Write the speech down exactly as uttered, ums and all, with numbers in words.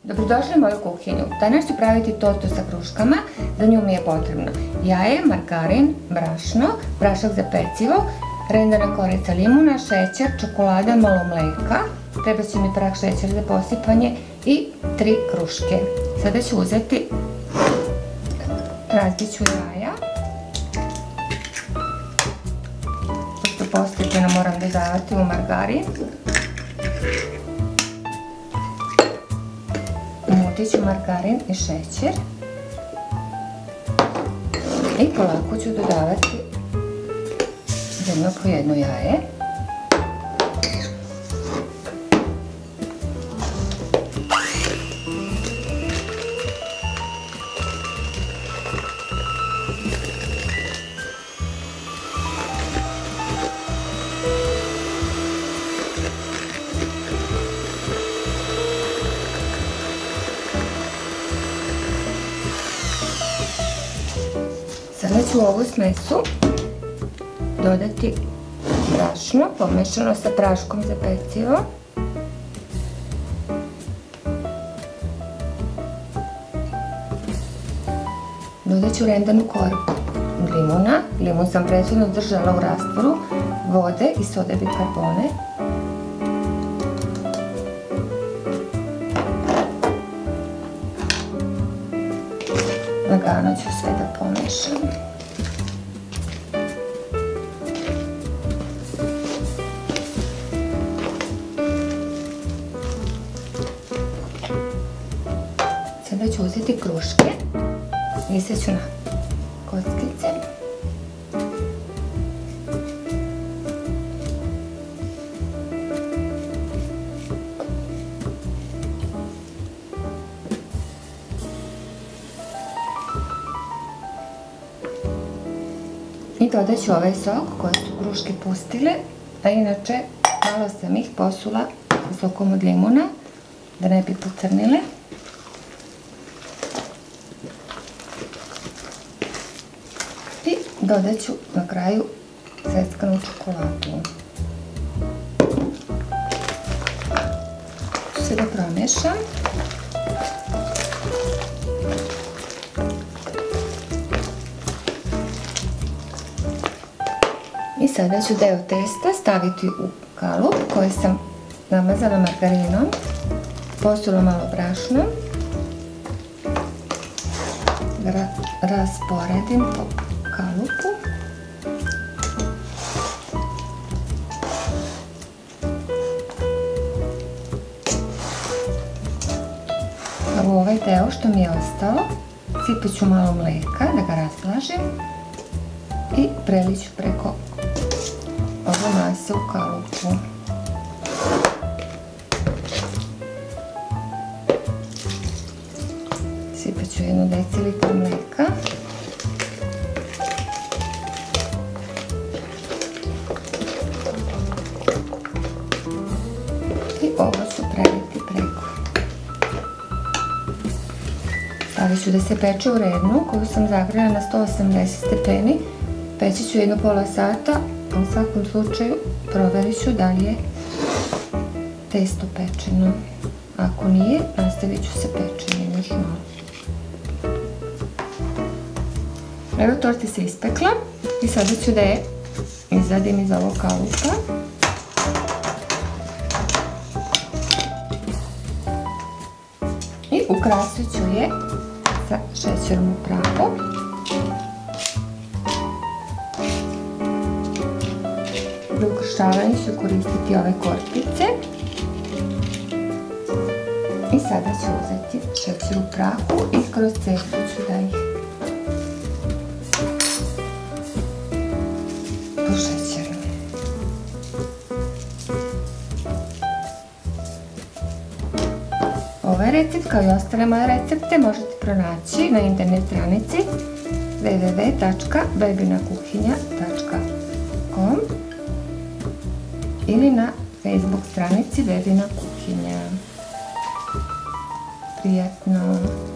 Dobrodošli u moju kuhinju. Danas ću praviti tortu sa kruškama. Za nju mi je potrebno jaje, margarin, brašno, prašak za pecivo, rendana korica limuna, šećer, čokolada, malo mleka. Treba će mi prah šećer za posipanje i tri kruške. Sada ću uzeti, razbit ću jaja. Pošto postepeno moram dodavati u margarin. Umutit ću margarin i šećer i polako ću dodavati jedno po jedno jaje. Sada ću u ovu smesu dodati brašno pomešano sa praškom za pecivo. Dodat ću rendanu koru limuna. Limun sam prethodno držala u rastvoru vode i sode bikarbone. Lagano ću sve da pomešam. Sada ću uzeti kruške i iseću na kockice. I dodat ću ovaj sok koje su kruške pustile, a inače malo sam ih posula sokom od limuna da ne bi pocrnile. I dodat ću na kraju seckanu čokoladu. Sve da promešam. I sada ću deo testa staviti u kalup koji sam namazala margarinom, posula malo brašnom, da rasporedim po kalupu. A u ovaj deo što mi je ostalo sipat ću malo mleka da ga razblažim i preliću preko ove mase u kalupu. Sipat ću jednu decilitru mleka. I ovo ću preliti preko. Stavit ću da se peče u rednu koju sam zagrela na sto osamdeset stepeni. Peći ću jedno pola sata, a u svakom slučaju proverit ću da li je testo pečeno. Ako nije, nastavit ću sa pečenjem još malo. Evo, torta se ispekla i sada ću da je izvadim iz ovog kalupa. I ukrasit ću je sa šećerom u prahu. Za ukršavanje ću koristiti ove korpice. I sada ću uzeti šećer u prahu i kroz cestu ću da ih pošećerim. Ovaj recept kao i ostale moje recepte možete pronaći na internet stranici w w w tačka bebina kuhinja tačka com ili na Facebook stranici Bebina kuhinja. Prijatno!